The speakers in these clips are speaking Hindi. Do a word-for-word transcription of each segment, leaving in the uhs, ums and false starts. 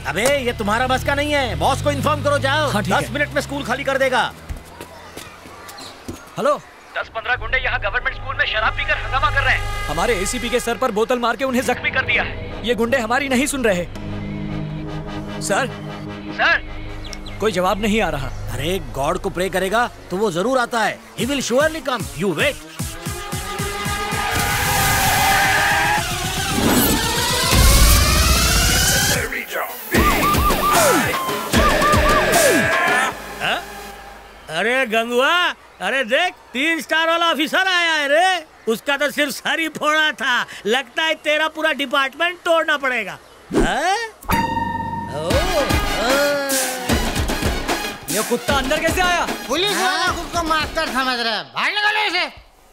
अबे ये तुम्हारा बस का नहीं है, बॉस को इन्फॉर्म करो। जाओ। हाँ, दस मिनट में स्कूल खाली कर देगा। हेलो, दस पंद्रह गुंडे यहाँ गवर्नमेंट स्कूल में शराब पीकर हंगामा कर रहे हैं। हमारे एसीपी के सर पर बोतल मार के उन्हें जख्मी कर दिया है। ये गुंडे हमारी नहीं सुन रहे। सर सर कोई जवाब नहीं आ रहा। अरे गॉड को प्रे करेगा तो वो जरूर आता है। He will surely come. You wait. अरे गंगुआ, अरे देख तीन स्टार वाला ऑफिसर आया है रे। उसका तो सिर्फ सर ही फोड़ा था, लगता है तेरा पूरा डिपार्टमेंट तोड़ना पड़ेगा। ये कुत्ता अंदर कैसे आया? पुलिस वाला खुद को मास्टर समझ रहा है, बाहर निकालो इसे।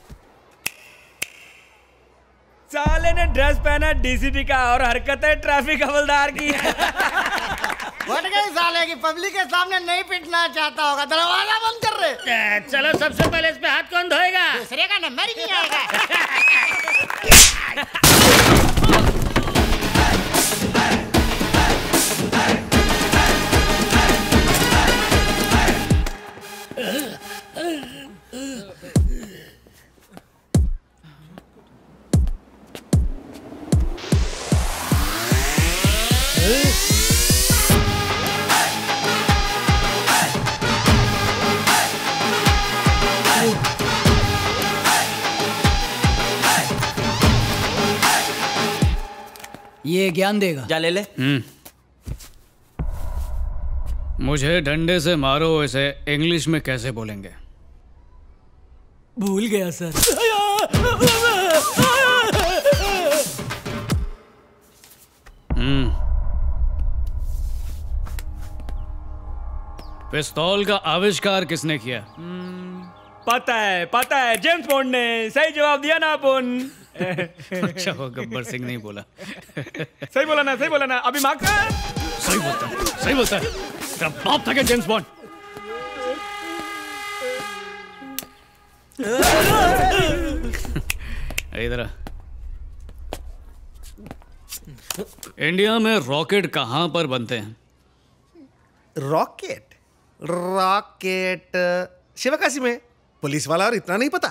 साले ने ड्रेस पहना डीसीपी का और हरकतें ट्रैफिक हवलदार की। बढ़ गई साले की, पब्लिक के सामने नहीं पिटना चाहता होगा, दरवाजा बंद कर रहे। चलो सबसे पहले इस पे हाथ कौन धोएगा? दूसरे का नंबर ही नहीं आएगा। ये ज्ञान देगा। जा ले ले। हम्म। मुझे डंडे से मारो, इसे इंग्लिश में कैसे बोलेंगे? भूल गया सर। हम्म। पिस्तौल का आविष्कार किसने किया? पता है पता है, जेम्स बॉन्ड ने। सही जवाब दिया ना अपन। अच्छा वो गब्बर सिंह नहीं बोला। सही बोला ना, सही बोला ना। अभी मार्क्स सही बोलता है, सही बोलता है। तेरा बाप था क्या जेम्स बॉन्ड? इधर इंडिया में रॉकेट कहां पर बनते हैं? रॉकेट रॉकेट शिवकाशी में। पुलिस वाला और इतना नहीं पता?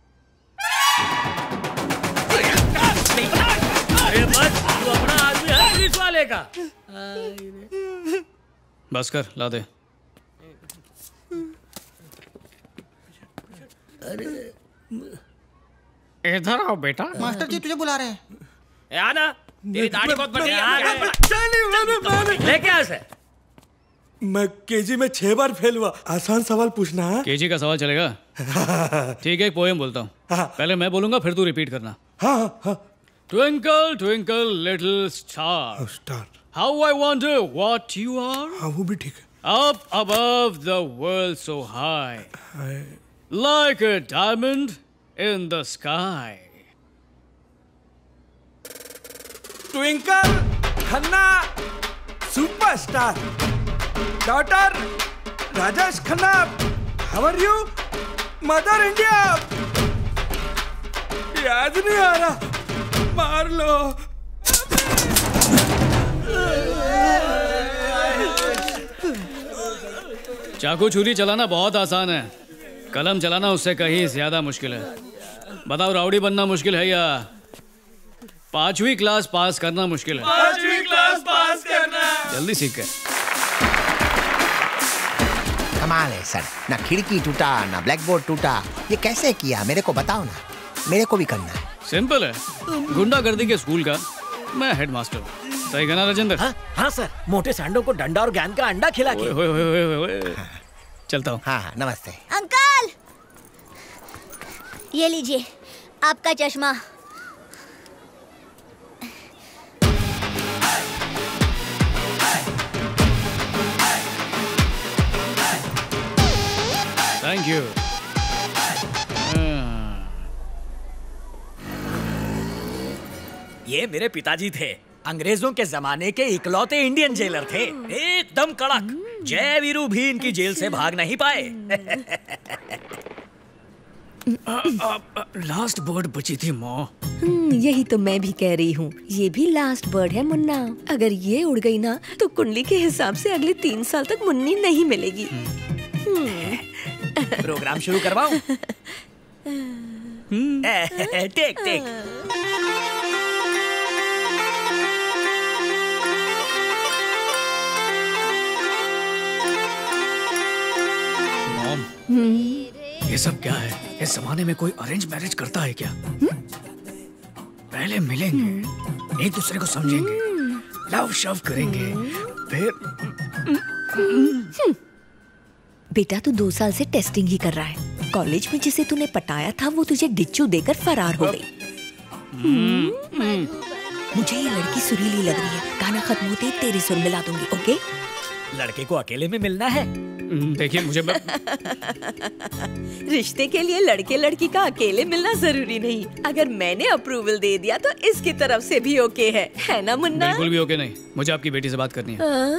अरे बस तू अपना आदमी है पुलिस वाले का। बस कर, ला दे। इधर आओ बेटा। मास्टर जी तुझे बुला रहे हैं। आना, तेरी दाढ़ी बहुत बड़ी है। लेके आ से। मैं केजी में छह बार फेल हुआ। आसान सवाल पूछना है। केजी का सवाल चलेगा? ठीक है, एक पोएम बोलता हूँ। पहले मैं बोलूंगा, फिर तू रिपीट करना। हाँ हाँ। Twinkle, twinkle, little star. Star. How I wonder what you are. हाँ वो भी ठीक है। Up above the world so high, like a diamond in the sky. Twinkle Khanna superstar, daughter Rajesh Khanna, how are you, Mother India. याद नहीं आ रहा, मार लो। चाकू छुरी चलाना बहुत आसान है, कलम चलाना उससे कहीं ज्यादा मुश्किल है। बताओ, राउडी बनना मुश्किल है या पांचवी क्लास पास करना मुश्किल है? पांचवी क्लास पास करना। जल्दी सीख गए। कमाल है सर, ना खिड़की टूटा ना ब्लैक बोर्ड टूटा। ये कैसे किया, मेरे को बताओ ना, मेरे को भी करना है। सिंपल है, गुंडागर्दी के स्कूल का मैं हेडमास्टर हूँ। सही कहना राजेंद्र? हाँ, हाँ सर, मोटे सांडों को डंडा और ज्ञान का अंडा खिला के। ओए, ओए, ओए, ओए, ओए। चलता हूँ। हाँ हाँ, नमस्ते अंकल, ये लीजिए आपका चश्मा। Thank you. ये मेरे पिताजी थे, अंग्रेजों के जमाने के इकलौते इंडियन जेलर थे, एकदम कड़क। जय वीरू भी इनकी जेल से भाग नहीं पाए। लास्ट बर्ड बची थी माँ। यही तो मैं भी कह रही हूँ, ये भी लास्ट बर्ड है मुन्ना। अगर ये उड़ गई ना तो कुंडली के हिसाब से अगले तीन साल तक मुन्नी नहीं मिलेगी। प्रोग्राम शुरू करवाऊं? Take take. मॉम, ये सब क्या है? इस जमाने में कोई अरेंज मैरिज करता है क्या? पहले मिलेंगे, एक दूसरे को समझेंगे, लव शव करेंगे, फिर बेटा तू दो साल से टेस्टिंग ही कर रहा है। कॉलेज में जिसे तूने पटाया था वो तुझे डिच्चू देकर फरार हो गई। मुझे ये लड़की सुरीली लग रही है। गाना खत्म होते ही तेरी सुर मिला दूंगी, ओके? लड़के को अकेले में मिलना है। देखिए मुझे ब... रिश्ते के लिए लड़के लड़की का अकेले मिलना जरूरी नहीं। अगर मैंने अप्रूवल दे दिया तो इसकी तरफ से भी ओके है, है ना मुन्ना? बिल्कुल भी ओके नहीं। मुझे आपकी बेटी से बात करनी है। आ?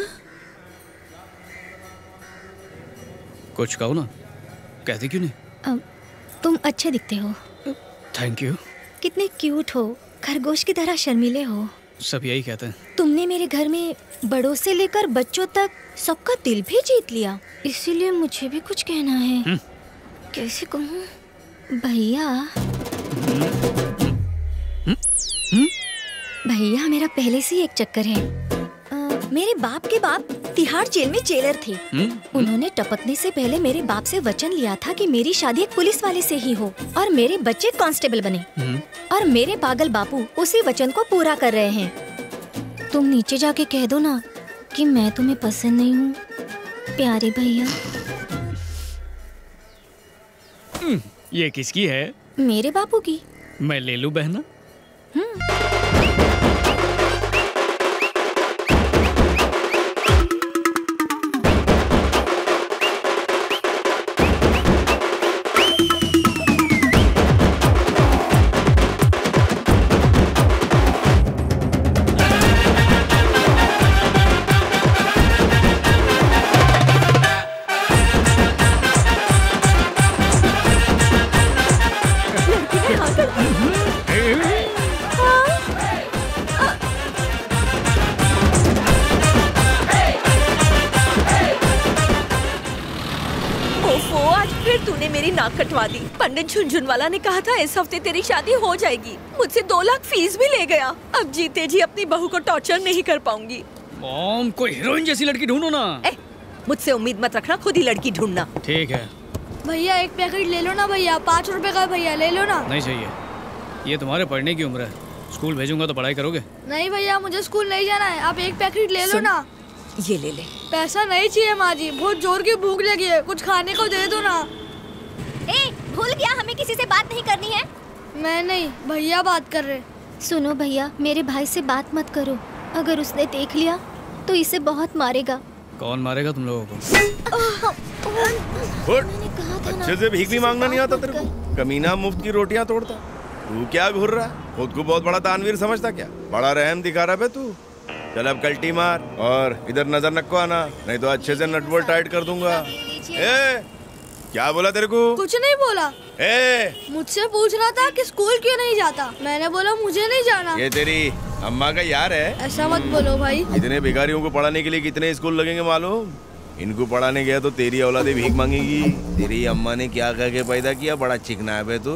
कुछ कहो ना, कहती क्यों नहीं? अब तुम अच्छे दिखते हो। Thank you. कितने क्यूट हो, खरगोश की तरह शर्मीले हो। सब यही कहते हैं। तुमने मेरे घर में बड़ों से लेकर बच्चों तक सबका दिल भी जीत लिया, इसीलिए मुझे भी कुछ कहना है। कैसे कहूँ भैया? भैया मेरा पहले से ही एक चक्कर है। आ, मेरे बाप के बाप तिहाड़ जेल में जेलर थे। उन्होंने टपकने से पहले मेरे बाप से वचन लिया था कि मेरी शादी एक पुलिस वाले से ही हो और मेरे बच्चे कांस्टेबल बने। और मेरे पागल बापू उसी वचन को पूरा कर रहे हैं। तुम नीचे जाके कह दो ना कि मैं तुम्हें पसंद नहीं हूँ, प्यारे भैया। ये किसकी है? मेरे बापू की। मैं ले लूं बहना? कटवा दी। पंडित झुनझुनवाला ने कहा था इस हफ्ते तेरी शादी हो जाएगी। मुझसे दो लाख फीस भी ले गया। अब जीते जी अपनी बहू को टॉर्चर नहीं कर पाऊंगी। मॉम, कोई हीरोइन जैसी लड़की ढूंढो ना। ए, मुझसे उम्मीद मत रखना, खुद ही लड़की ढूंढना। ठीक है भैया, एक पैकेट ले लो ना भैया, पाँच रुपए का भैया, ले लो ना। नहीं चाहिए, ये तुम्हारे पढ़ने की उम्र है। स्कूल भेजूंगा तो पढ़ाई करोगे? नहीं भैया, मुझे स्कूल नहीं जाना है, आप एक पैकेट ले लो ना। ये ले ले। पैसा नहीं चाहिए माँ जी, बहुत जोर की भूख लगी है, कुछ खाने को दे दो ना। ए, भूल गया हमें किसी से बात नहीं करनी है। मैं नहीं, भैया बात कर रहे। सुनो भैया, मेरे भाई से बात मत करो, अगर उसने देख लिया तो इसे बहुत मारेगा। कौन मारेगा तुम लोगों को? अच्छे से भीख भी मांगना नहीं आता तेरे को? कमीना मुफ्त की रोटियां तोड़ता। तू क्या घूर रहा है? खुद को बहुत बड़ा दानवीर समझता क्या? बड़ा रहम दिखा रहा है तू। चल अब कल्टी मार और इधर नजर नको आना, नहीं तो अच्छे से नट बोल्ट टाइट कर दूंगा। ए, क्या बोला तेरे को? कुछ नहीं बोला। ए, मुझसे पूछ रहा था कि स्कूल क्यों नहीं जाता। मैंने बोला मुझे नहीं जाना। ये तेरी अम्मा का यार है? ऐसा मत बोलो भाई। इतने भिखारियों को पढ़ाने के लिए कितने स्कूल लगेंगे मालूम? इनको पढ़ाने गया तो तेरी औलादे भीख मांगेगी। तेरी अम्मा ने क्या कह के पैदा किया? बड़ा चिकना है बे तू।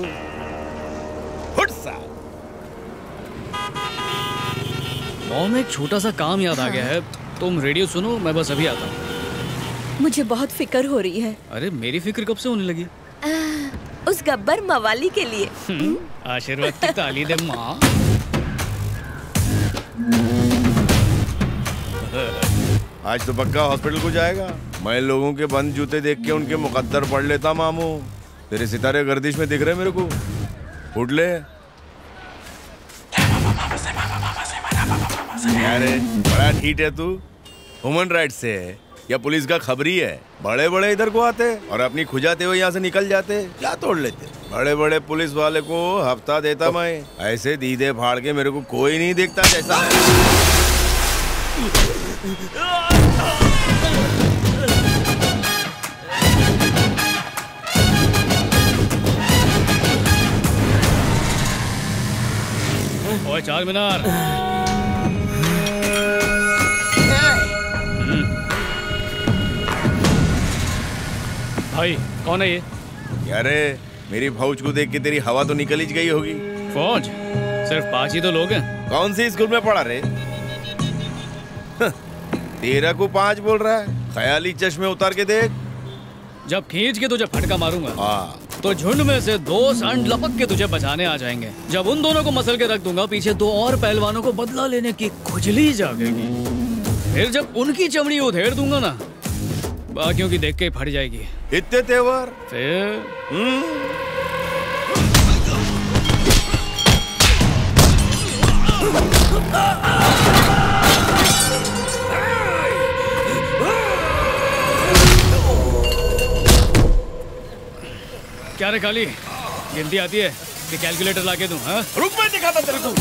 मॉम, एक छोटा सा काम याद आ गया है। तुम रेडियो सुनो, मैं बस अभी आता हूँ। मुझे बहुत फिक्र हो रही है। अरे मेरी फिक्र कब से होने लगी? आ, उस गब्बर मवाली के लिए। आशीर्वाद की ताली दे माँ। आज तो पक्का हॉस्पिटल को जाएगा। मैं लोगों के बंद जूते देख के उनके मुकद्दर पढ़ लेता मामू। तेरे सितारे गर्दिश में दिख रहे मेरे को। उठ ले। अरे बड़ा ठीक है तू। ह्यूमन राइट से है या पुलिस का खबरी है? बड़े बड़े इधर को आते और अपनी खुजाते हुए यहाँ से निकल जाते, क्या तोड़ लेते। बड़े बड़े पुलिस वाले को हफ्ता देता मैं, ऐसे दीदे फाड़ के मेरे को कोई नहीं देखता जैसा। ओए चार मीनार। भाई कौन है ये? अरे मेरी फौज को देख के तेरी हवा तो निकल ही गई होगी। फौज? सिर्फ पांच ही तो लोग हैं। कौन सी स्कूल में पढ़ा रे? तेरह को पांच बोल रहा है। ख्याली चश्मे उतार के देख। जब खींच के तुझे फटका मारूंगा हाँ तो झुंड में से दो सांड लपक के तुझे बचाने आ जाएंगे। जब उन दोनों को मसल के रख दूंगा, पीछे दो और पहलवानों को बदला लेने की खुजली जागेगी। फिर जब उनकी चमड़ी उधेड़ दूंगा ना, बाकियों की देख के फट जाएगी। इतने तेवर फिर हम्म क्या रे काली, गिनती आती है कि कैलकुलेटर लाके दूं? हाँ? रुक, मैं दिखाता तेरे को।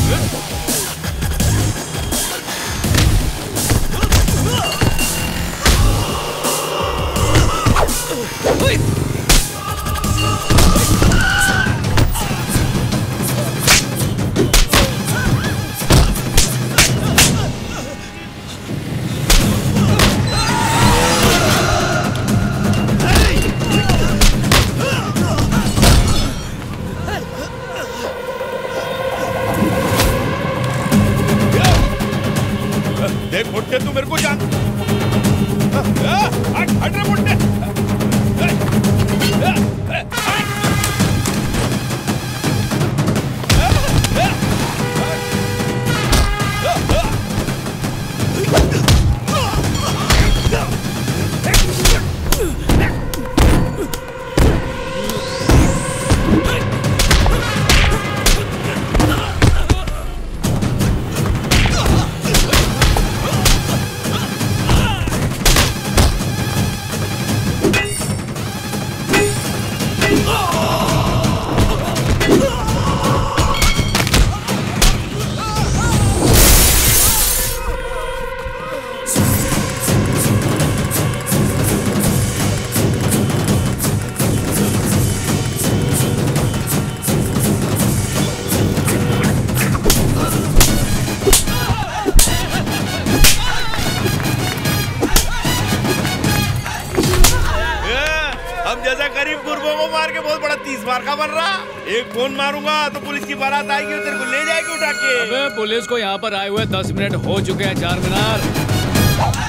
देख मुट्टे, तू मेरे को जान। हट हट रे मुट्टे। बन रहा एक फोन मारूंगा तो पुलिस की बारात आएगी और तेरे को ले जाएगी उठा के। अबे पुलिस को यहाँ पर आए हुए दस मिनट हो चुके हैं चार मीनार।